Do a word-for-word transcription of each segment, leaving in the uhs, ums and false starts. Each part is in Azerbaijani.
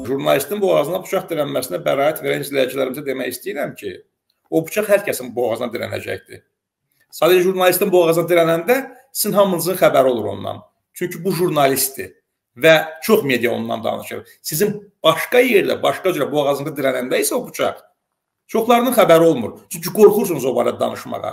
jurnalistin boğazına bıçaq dirənməsinə bəraət verən izləyicilərimizə demək istəyirəm ki, o bıçaq hər kəsin boğazına dirənəcəkdir. Sadəcə jurnalistin boğazına dirənəndə sizin hamınızın xəbəri olur ondan. Çünki bu jurnalistdir və çox media ondan danışır. Sizin başqa yerdə, başqa cürə boğazında dirənəndə isə o bıçaq çoxlarının xəbəri olmur. Çünki qorxursunuz o barədə danışmağa.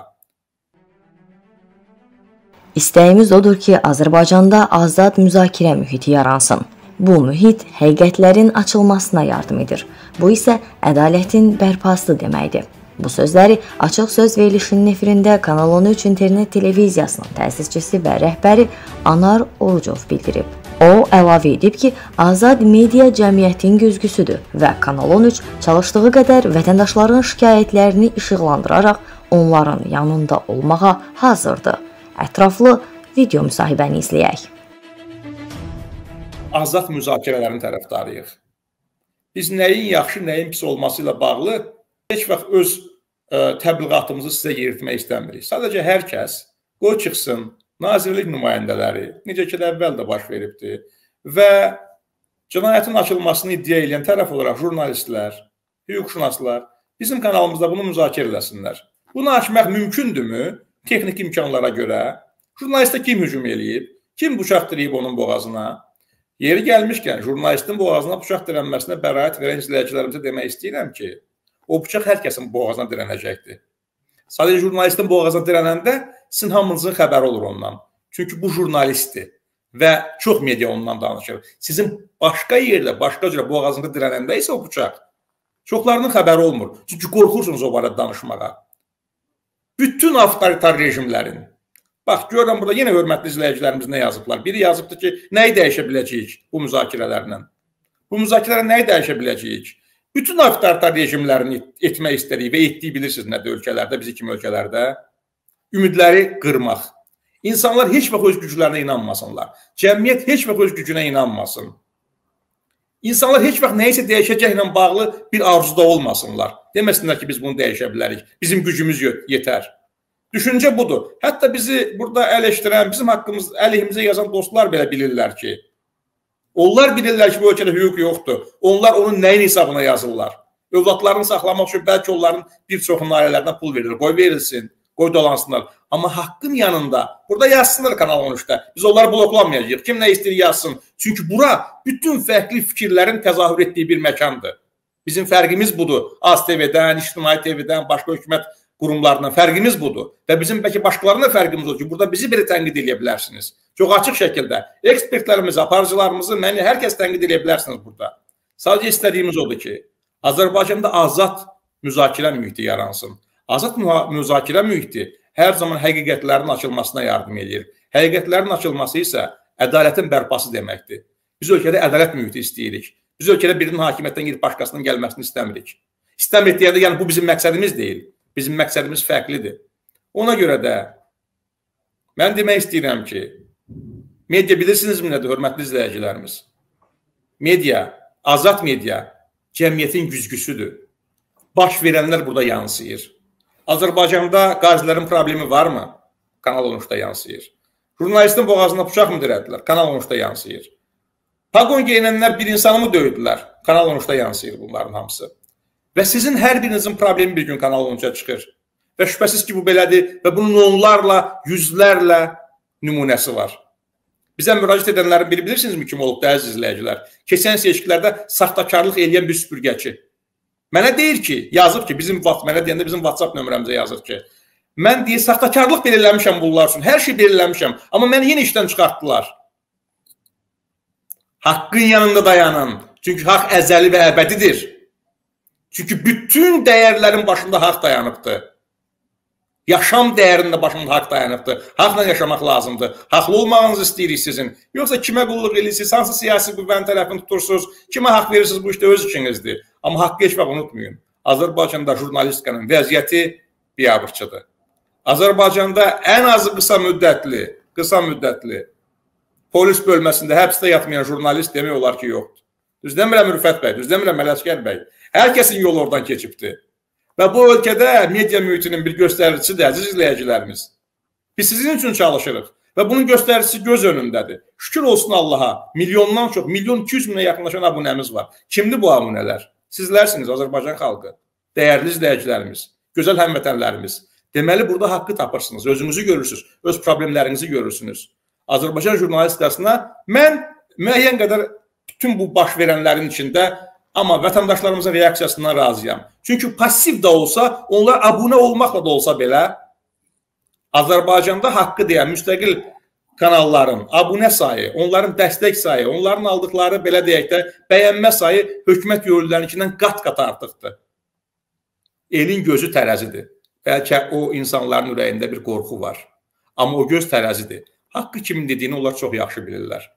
İstəyimiz odur ki, Azərbaycanda azad müzakirə mühiti yaransın. Bu mühit həqiqətlərin açılmasına yardım edir. Bu isə ədalətin bərpası deməkdir. Bu sözləri Açıq Söz verilişinin efirində Kanal on üç internet televiziyasının təsisçisi və rəhbəri Anar Orucov bildirib. O, əlavə edib ki, azad media cəmiyyətin güzgüsüdür və Kanal on üç çalışdığı qədər vətəndaşların şikayətlərini işıqlandıraraq onların yanında olmağa hazırdır. Ətraflı video müsahibəni izləyək. Azad müzakirələrin tərəfdarıyıq. Biz nəyin yaxşı, nəyin pis olması ilə bağlı heç vaxt öz ə, təbliğatımızı sizə yeritmək istəmirik. Sadəcə hər kəs qoy çıxsın, nazirlik nümayəndələri, necə ki də əvvəl də baş veribdir və cinayətin açılmasını iddia edən tərəf olaraq jurnalistlər, hüquqşünaslar bizim kanalımızda bunu müzakirə eləsinlər. Bunu açmaq mümkündürmü? Texnik imkanlara görə jurnalistə kim hücum eləyib, kim bıçaq dirəyib onun boğazına? Yeri gəlmişkən, jurnalistin boğazına bıçaq dirənməsinə bəraət verən izləyicilərimizə demək istəyirəm ki, o bıçaq hər kəsin boğazına dirənəcəkdir. Sadəcə jurnalistin boğazına dirənəndə sizin hamınızın xəbəri olur ondan. Çünki bu jurnalistdir və çox media ondan danışır. Sizin başqa yerdə, başqa cürə boğazında dirənəndə isə o bıçaq çoxlarının xəbəri olmur. Çünki qorxursunuz o barədə danışmağa. Bütün avtoritar rejimlərin, bax, görürəm burada yenə hörmətli izləyicilərimiz nə yazıblar. Biri yazıbdır ki, nəyi dəyişə biləcəyik bu müzakirələrlə? Bu müzakirələrlə nəyi dəyişə biləcəyik? Bütün avtoritar rejimlərini etmək istədiyi və etdiyi bilirsiniz nədə ölkələrdə, bizi kimi ölkələrdə ümidləri qırmaq. İnsanlar heç vaxt öz güclərinə inanmasınlar. Cəmiyyət heç vaxt öz gücünə inanmasın. İnsanlar heç vaxt nəyisə dəyişəcəklə bağlı bir arzuda olmasınlar. Deməsinlər ki, biz bunu dəyişə bilərik. Bizim gücümüz yetər. Düşüncə budur. Hətta bizi burada eleştirən, bizim haqqımız əleyhimizə yazan dostlar belə bilirlər ki, onlar bilirlər ki, bu ölkədə hüquq yoxdur. Onlar onun nəyin hesabına yazırlar. Övladlarını saxlamaq üçün bəlkə onların bir çoxunun ailələrinə pul verilir. Qoy verilsin, qoy dolansınlar. Amma haqqın yanında, burada yazsınlar Kanal on üçdə. Biz onları bloklamayacağıq. Kim nə istəyir yazsın. Çünki bura bütün fərqli fikirlərin təzahür etdiyi bir məkandır. Bizim fərqimiz budur. A Z T V-dən, İctimai T V-dən, başqa hökumət qurumlarından fərqimiz budur. Və bizim bəlkə başqalarına fərqimiz olur ki, burada bizi biri tənqid edə bilərsiniz. Çox açıq şəkildə. Ekspertlərimizi, aparıcılarımızı, məni hər kəs tənqid edə bilərsiniz burada. Sadəcə istədiyimiz odur ki, Azərbaycanda azad müzakirə mühiti yaransın. Azad müzakirə mühiti hər zaman həqiqətlərin açılmasına yardım edir. Həqiqətlərin açılması isə ədalətin bərpası deməkdir. Biz ölkədə ədalət mühiti istəyirik. Biz ölkədə birinin hakimiyyətdən gedib başqasının gəlməsini istəmirik. İstəmirik deyəndə, yəni bu bizim məqsədimiz deyil. Bizim məqsədimiz fərqlidir. Ona görə də mən demək istəyirəm ki, media bilirsinizmi nədir, hörmətli izləyicilərimiz? Media, azad media cəmiyyətin güzgüsüdür. Baş verənlər burada yansıyır. Azərbaycanda qazilərin problemi varmı? Kanal on üçdə yansıyır. Jurnalistin boğazına bıçaq mı dirədilər? Kanal on üçdə yansıyır. Pagon geyinənlər bir insanı mı döydülər? Kanal on üçdə yansıyır bunların hamısı. Və sizin hər birinizin problemi bir gün Kanal on üçə çıxır. Və şübhəsiz ki, bu belədir və bunun onlarla, yüzlərlə nümunəsi var. Bizə müraciət edənlərin biri bilirsinizmi kim olub da əziz izləyicilər? Keçən seçkilərdə saxtakarlıq eləyən bir süpürgəçi. Mənə deyir ki, yazır ki, bizim mənə deyəndə bizim WhatsApp nömrəmizə yazır ki, mən deyir, saxtakarlıq belirləmişəm bunlar üçün, hər şey belirləmişəm, amma məni yenə işdən çıxartdılar. Haqqın yanında dayanın. Çünki haqq əzəli və əbədidir. Çünki bütün dəyərlərin başında haqq dayanıbdır. Yaşam dəyərində başında haqq dayanıbdır. Haqla yaşamaq lazımdır. Haqlı olmağınızı istəyirik sizin. Yoxsa kimə qulluq edirsiniz, hansı siyasi qüvvənin tərəfini tutursunuz, kimə haqq verirsiniz, bu işdə öz işinizdir. Amma haqqı heç vaxt unutmayın. Azərbaycanda jurnalistikanın vəziyyəti biabırçıdır. Azərbaycanda ən azı qısa müddətli, qısa müddətli polis bölməsində həbsdə yatmayan jurnalist demək olar ki, yoxdur. Düz demirəm Rüfət bəy, düz demirəm Ələsgər bəy. Hər kəsin yolu oradan keçibdir. Və bu ölkədə media mühitinin bir göstəricisidir, əziz izləyicilərimiz. Biz sizin üçün çalışırıq Və bunun göstəricisi göz önündədir. Şükür olsun Allaha, milyondan çox, milyon iki yüz minə yaxınlaşan abunəmiz var. Kimdir bu abunələr? Sizlərsiniz, Azərbaycan xalqı, dəyərli izləyicilərimiz, gözəl həmvətənlərimiz. Deməli, burada haqqı tapırsınız, özünüzü görürsünüz, öz problemlərinizi görürsünüz. Azərbaycan jurnalistikasına mən müəyyən qədər bütün bu baş verənlərin içində, amma vətəndaşlarımızın reaksiyasından razıyam. Çünki pasiv da olsa, onlar abunə olmaqla da olsa belə, Azərbaycanda haqqı deyən müstəqil kanalların abunə sayı, onların dəstək sayı, onların aldıqları, belə deyək də, bəyənmə sayı hökumət yürürlülərinkindən qat-qat artıqdır. Elin gözü tərəzidir. Bəlkə o insanların ürəyində bir qorxu var. Amma o göz tərəzidir. Haqqı kimin dediyini onlar çox yaxşı bilirlər.